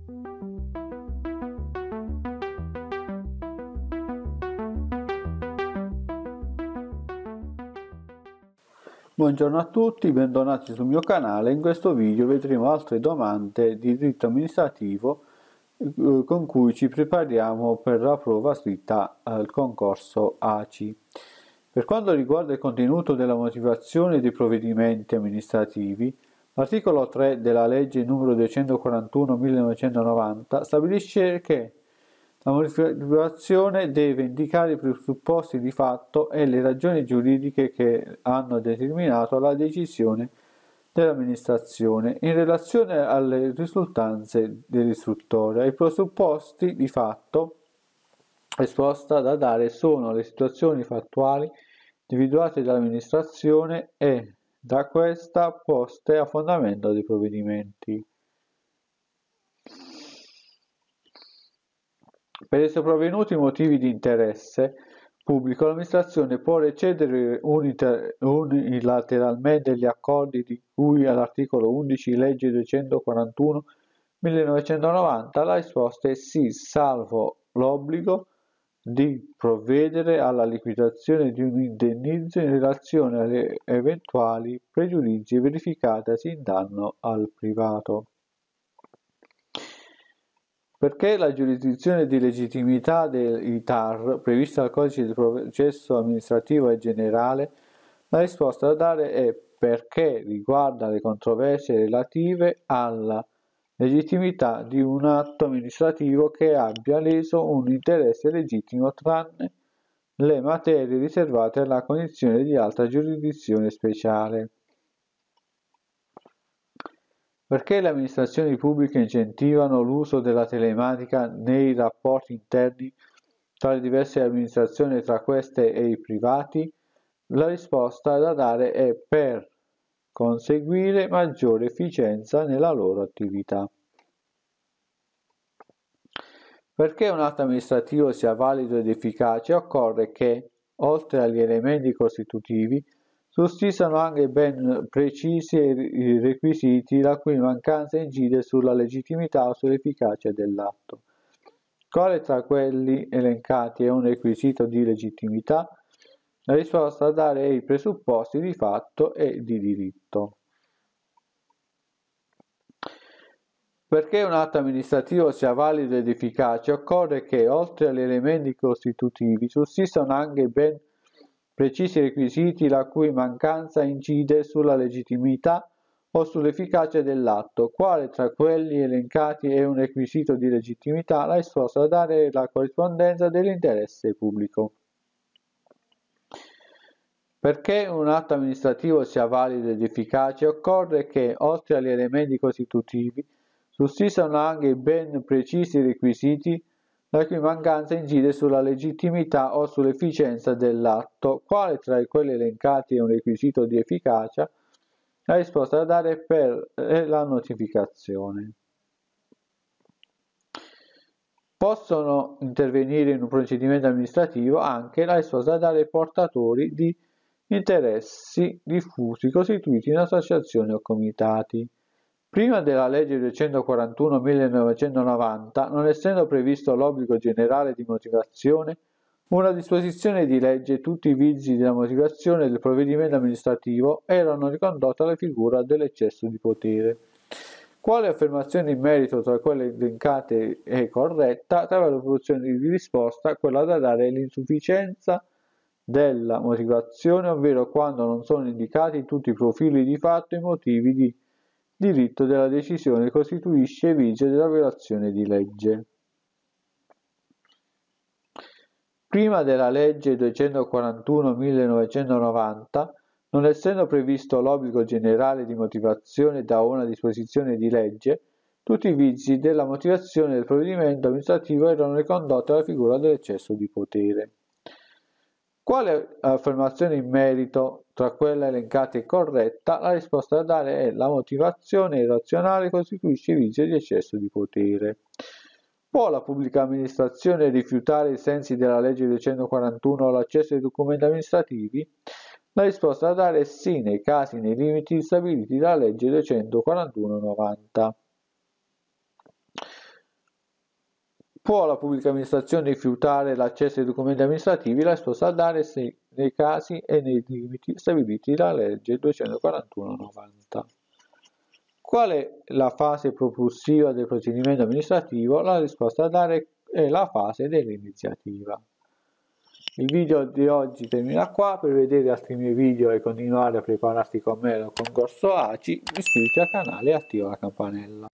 Buongiorno a tutti, bentornati sul mio canale. In questo video vedremo altre domande di diritto amministrativo con cui ci prepariamo per la prova scritta al concorso ACI. Per quanto riguarda il contenuto della motivazione dei provvedimenti amministrativi, l'articolo 3 della legge numero 241/1990 stabilisce che la motivazione deve indicare i presupposti di fatto e le ragioni giuridiche che hanno determinato la decisione dell'amministrazione in relazione alle risultanze dell'istruttoria. I presupposti di fatto risposta da dare sono le situazioni fattuali individuate dall'amministrazione e da questa poste a fondamento dei provvedimenti. Per i sopravvenuti motivi di interesse pubblico, l'amministrazione può recedere unilateralmente gli accordi di cui all'articolo 11 legge 241/1990. La risposta è sì, salvo l'obbligo di provvedere alla liquidazione di un indennizzo in relazione alle eventuali pregiudizi verificatasi in danno al privato. Perché la giurisdizione di legittimità dei TAR prevista dal Codice del processo amministrativo è generale, la risposta da dare è perché riguarda le controversie relative alla legittimità di un atto amministrativo che abbia leso un interesse legittimo tranne le materie riservate alla condizione di alta giurisdizione speciale. Perché le amministrazioni pubbliche incentivano l'uso della telematica nei rapporti interni tra le diverse amministrazioni e tra queste e i privati? La risposta da dare è per conseguire maggiore efficienza nella loro attività. Perché un atto amministrativo sia valido ed efficace occorre che, oltre agli elementi costitutivi, sussistano anche ben precisi requisiti la cui mancanza incide sulla legittimità o sull'efficacia dell'atto. Quale tra quelli elencati è un requisito di legittimità? La risposta da dare è i presupposti di fatto e di diritto. Perché un atto amministrativo sia valido ed efficace occorre che, oltre agli elementi costitutivi, sussistano anche ben precisi requisiti la cui mancanza incide sulla legittimità o sull'efficacia dell'atto. Quale tra quelli elencati è un requisito di legittimità? La risposta da dare è la corrispondenza dell'interesse pubblico. Perché un atto amministrativo sia valido ed efficace occorre che, oltre agli elementi costitutivi, sussistano anche ben precisi requisiti la cui mancanza incide sulla legittimità o sull'efficienza dell'atto. Quale tra quelli elencati è un requisito di efficacia? La risposta da dare è per la notificazione. Possono intervenire in un procedimento amministrativo anche la risposta da dare ai portatori di interessi diffusi costituiti in associazioni o comitati. Prima della legge 241/1990, non essendo previsto l'obbligo generale di motivazione, una disposizione di legge tutti i vizi della motivazione del provvedimento amministrativo erano ricondotti alla figura dell'eccesso di potere. Quale affermazione in merito tra quelle elencate è corretta? Tra le opzioni di risposta, quella da dare è l'insufficienza della motivazione, ovvero quando non sono indicati tutti i profili di fatto e i motivi di diritto della decisione costituisce vizio della violazione di legge. Prima della legge 241/1990, non essendo previsto l'obbligo generale di motivazione da una disposizione di legge, tutti i vizi della motivazione del provvedimento amministrativo erano ricondotti alla figura dell'eccesso di potere. Quale affermazione in merito tra quelle elencate è corretta? La risposta da dare è la motivazione irrazionale costituisce vizio di eccesso di potere. Può la pubblica amministrazione rifiutare ai sensi della legge 241 l'accesso ai documenti amministrativi? La risposta da dare è sì, nei casi e nei limiti stabiliti dalla legge 241/90. Può la pubblica amministrazione rifiutare l'accesso ai documenti amministrativi? La risposta da dare è sì, nei casi e nei limiti stabiliti dalla legge 241/90. Qual è la fase propulsiva del procedimento amministrativo? La risposta da dare è la fase dell'iniziativa. Il video di oggi termina qua. Per vedere altri miei video e continuare a prepararti con me al concorso ACI, iscriviti al canale e attiva la campanella.